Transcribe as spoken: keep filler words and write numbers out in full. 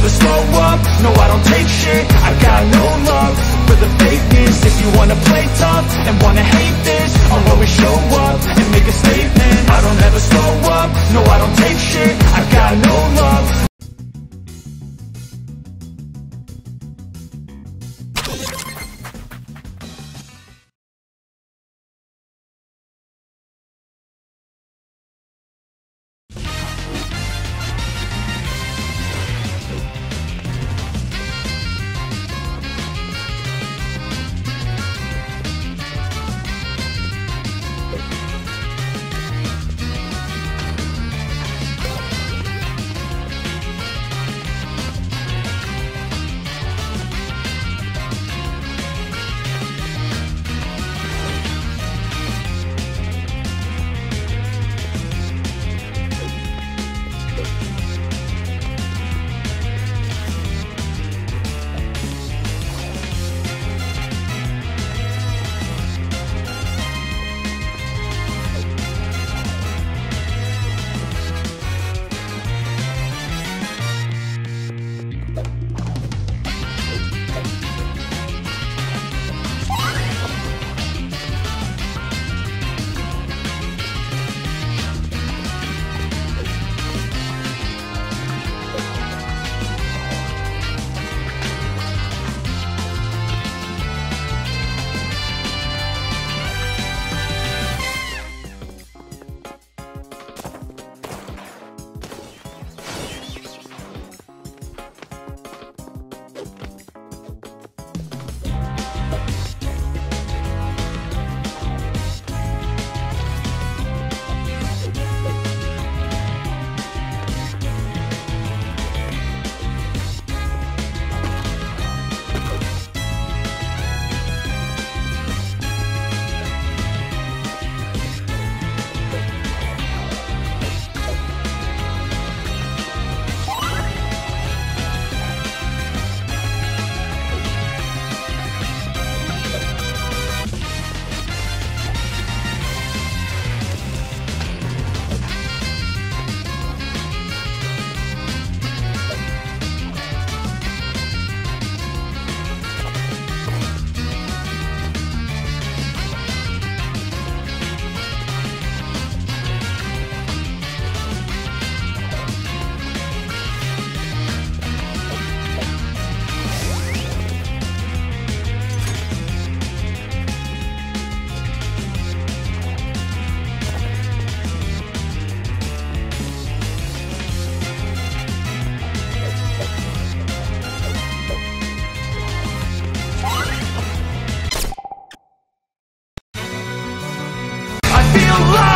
never slow up, no I don't take shit. I got no love for the fakeness. If you wanna play tough and wanna hate this, I'll always show up and make a statement. I don't ever slow up, no I don't take shit. I got no love. Alive.